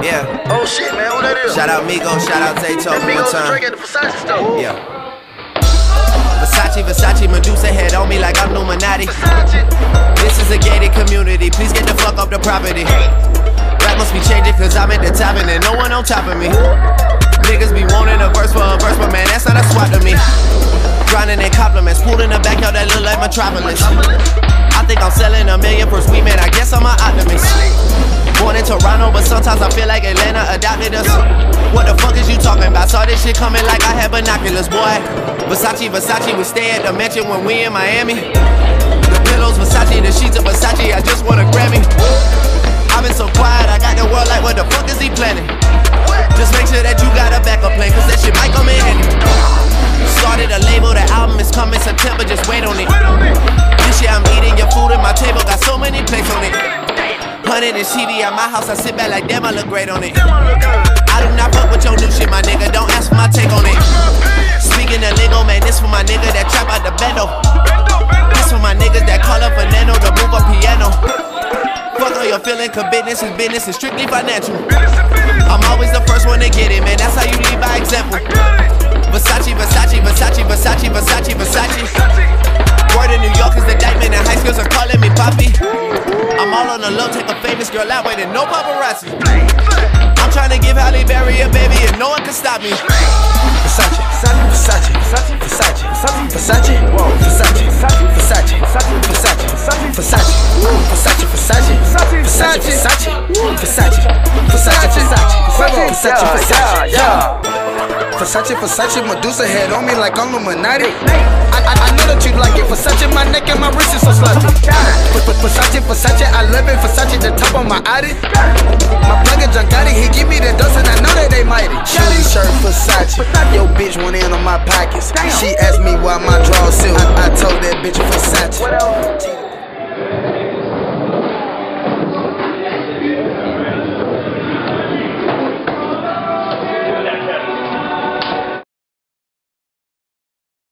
Yeah. Oh shit, man, who that is? Shout out Migos, shout out Zayto one Migos time. Drake at the Versace store. Yeah. Versace, Medusa head on me like I'm Illuminati. Versace. This is a gated community, please get the fuck off the property. Rap must be changing cause I'm at the top and there's no one on top of me. Niggas be wanting a verse, but man, that's not a swap to me. Grinding in compliments, pool in the backyard that look like Metropolis. I think I'm selling $1 million per suite, man, I guess I'm an optimist. Born in Toronto, but sometimes I feel like Atlanta adopted us. What the fuck is you talking about? Saw this shit coming like I had binoculars, boy. Versace, we stay at the mansion when we in Miami. The pillows, Versace, the sheets of Versace, I just want a Grammy. I've been so quiet, I got the world like, what the fuck is he planning? Just make sure that you got a backup plan, cause that shit might come in handy. Started a label, the album is coming September, just wait on it. This year I'm eating your food at my table, got so many plates on it. 100 and CD at my house, I sit back like damn, I look great on it. I do not fuck with your new shit, my nigga, don't ask for my take on it. Speaking of lingo, man, this for my nigga that trap out the bendo. This for my niggas that call up Fernando to move a piano. Fuck all your feeling, cause business is strictly financial. I'm always the first one to get it, man, that's how you lead by example. Versace. Word in New York is the diamond and high schools are calling me Poppy. I'm all on the low, take a famous girl out waiting, no paparazzi. I'm trying to give Halle Berry a baby and no one can stop me. Versace. Versace, Medusa head on me like I'm Illuminati. I know that you like it. Versace, my neck and my wrist is so sloppy. Versace, I love it. Versace, the top of my Audi. My plug is Giancotti, he give me the dust and I know that they mighty. Shorty shirt Versace, yo bitch went in on my pockets. She asked me why my drawers silk. I told that bitch Versace.